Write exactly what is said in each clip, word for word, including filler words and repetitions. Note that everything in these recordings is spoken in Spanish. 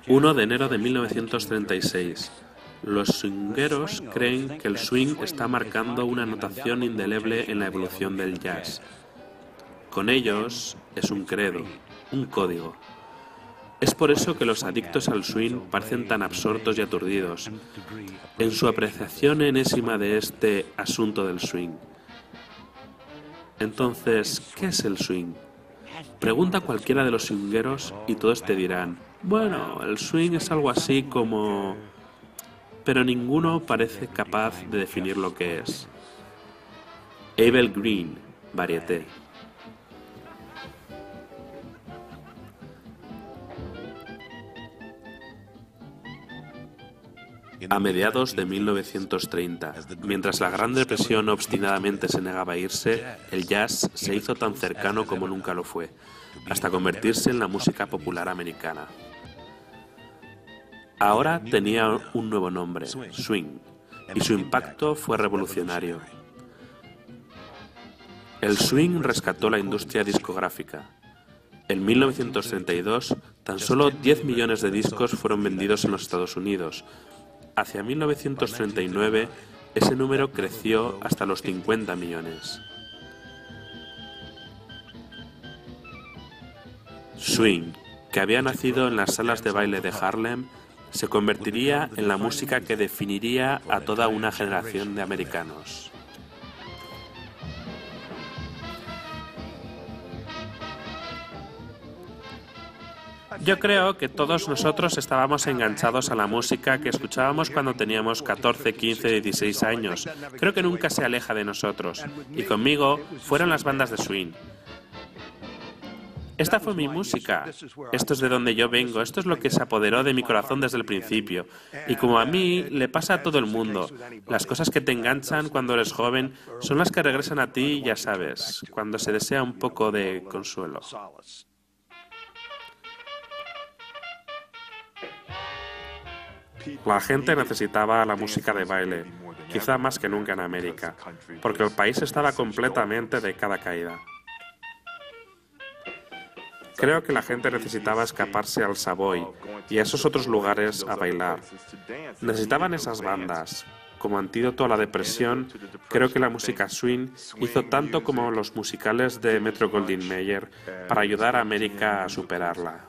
uno de enero de mil novecientos treinta y seis. Los swingueros creen que el swing está marcando una anotación indeleble en la evolución del jazz. Con ellos es un credo, un código. Es por eso que los adictos al swing parecen tan absortos y aturdidos en su apreciación enésima de este asunto del swing. Entonces, ¿qué es el swing? Pregunta a cualquiera de los swingueros y todos te dirán, bueno, el swing es algo así como... Pero ninguno parece capaz de definir lo que es. Abel Green, Varieté. A mediados de mil novecientos treinta, mientras la Gran Depresión obstinadamente se negaba a irse, el jazz se hizo tan cercano como nunca lo fue, hasta convertirse en la música popular americana. Ahora tenía un nuevo nombre, swing, y su impacto fue revolucionario. El swing rescató la industria discográfica. En mil novecientos treinta y dos, tan solo diez millones de discos fueron vendidos en los Estados Unidos. Hacia mil novecientos treinta y nueve, ese número creció hasta los cincuenta millones. Swing, que había nacido en las salas de baile de Harlem, se convertiría en la música que definiría a toda una generación de americanos. Yo creo que todos nosotros estábamos enganchados a la música que escuchábamos cuando teníamos catorce, quince, dieciséis años. Creo que nunca se aleja de nosotros. Y conmigo fueron las bandas de swing. Esta fue mi música. Esto es de donde yo vengo. Esto es lo que se apoderó de mi corazón desde el principio. Y como a mí le pasa a todo el mundo, las cosas que te enganchan cuando eres joven son las que regresan a ti, ya sabes, cuando se desea un poco de consuelo. La gente necesitaba la música de baile, quizá más que nunca en América, porque el país estaba completamente de cada caída. Creo que la gente necesitaba escaparse al Savoy y a esos otros lugares a bailar. Necesitaban esas bandas. Como antídoto a la depresión, creo que la música swing hizo tanto como los musicales de Metro-Goldwyn-Mayer para ayudar a América a superarla.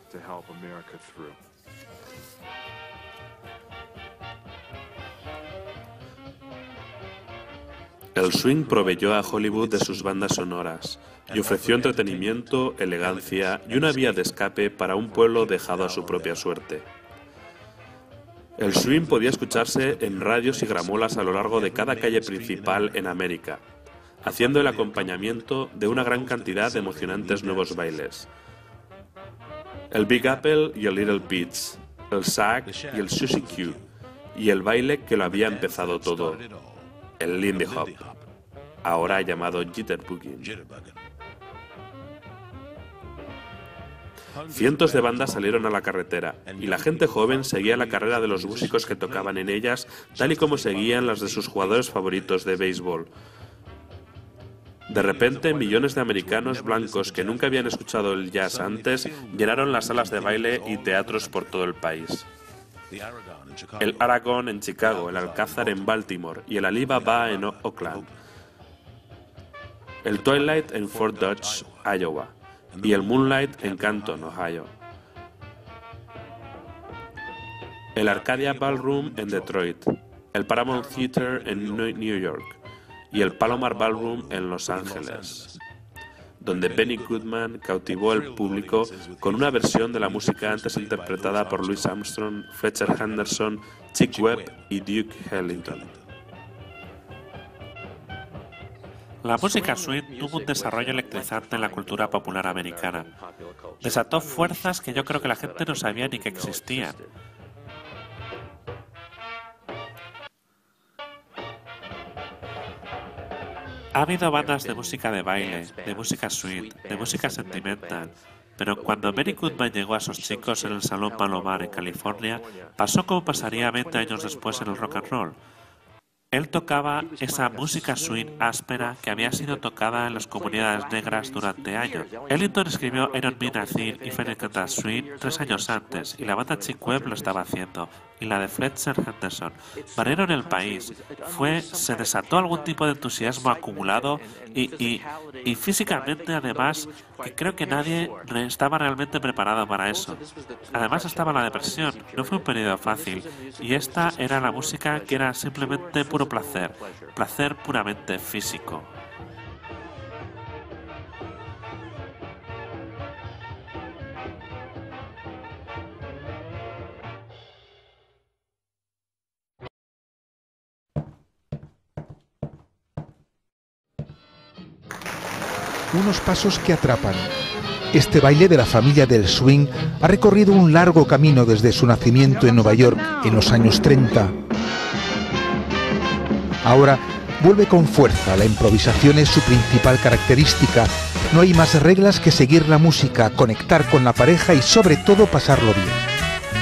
El swing proveyó a Hollywood de sus bandas sonoras y ofreció entretenimiento, elegancia y una vía de escape para un pueblo dejado a su propia suerte. El swing podía escucharse en radios y gramolas a lo largo de cada calle principal en América, haciendo el acompañamiento de una gran cantidad de emocionantes nuevos bailes. El Big Apple y el Little Peach, el Sag y el Susie Q, y el baile que lo había empezado todo, el Lindy Hop, ahora llamado Jitterbugging. Cientos de bandas salieron a la carretera, y la gente joven seguía la carrera de los músicos que tocaban en ellas, tal y como seguían las de sus jugadores favoritos de béisbol. De repente, millones de americanos blancos que nunca habían escuchado el jazz antes llenaron las salas de baile y teatros por todo el país. El Aragon en Chicago, el Alcázar en Baltimore y el Alibaba en Oakland. El Twilight en Fort Dodge, Iowa, y el Moonlight en Canton, Ohio. El Arcadia Ballroom en Detroit, el Paramount Theater en New York y el Palomar Ballroom en Los Ángeles, donde Benny Goodman cautivó al público con una versión de la música antes interpretada por Louis Armstrong, Fletcher Henderson, Chick Webb y Duke Ellington. La música swing tuvo un desarrollo electrizante en la cultura popular americana. Desató fuerzas que yo creo que la gente no sabía ni que existían. Ha habido bandas de música de baile, de música swing, de música sentimental, pero cuando Benny Goodman llegó a esos chicos en el Salón Palomar en California, pasó como pasaría veinte años después en el rock and roll. Él tocaba esa música swing áspera que había sido tocada en las comunidades negras durante años. Ellington escribió I Don't Mean a Thing y Fennekin Swing tres años antes, y la banda Chick Webb lo estaba haciendo, y la de Fletcher Henderson. Barrero en el país, fue, se desató algún tipo de entusiasmo acumulado y, y, y físicamente además, que creo que nadie estaba realmente preparado para eso. Además estaba la depresión, no fue un periodo fácil, y esta era la música que era simplemente puro placer, placer puramente físico. Unos pasos que atrapan. Este baile de la familia del swing ha recorrido un largo camino desde su nacimiento en Nueva York en los años treinta. Ahora vuelve con fuerza, la improvisación es su principal característica. No hay más reglas que seguir la música, conectar con la pareja y sobre todo pasarlo bien.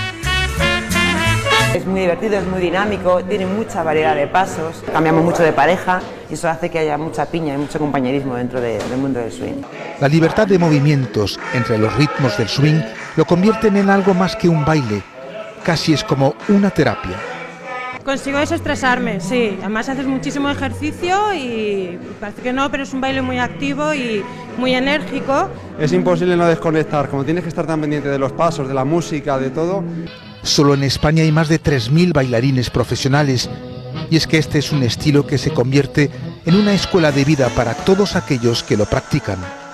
Es muy divertido, es muy dinámico, tiene mucha variedad de pasos, cambiamos mucho de pareja y eso hace que haya mucha piña y mucho compañerismo dentro de, del mundo del swing. La libertad de movimientos entre los ritmos del swing lo convierten en algo más que un baile, casi es como una terapia. Consigo desestresarme, sí, además haces muchísimo ejercicio y parece que no, pero es un baile muy activo y muy enérgico. Es imposible no desconectar, como tienes que estar tan pendiente de los pasos, de la música, de todo. Solo en España hay más de tres mil bailarines profesionales y es que este es un estilo que se convierte en una escuela de vida para todos aquellos que lo practican.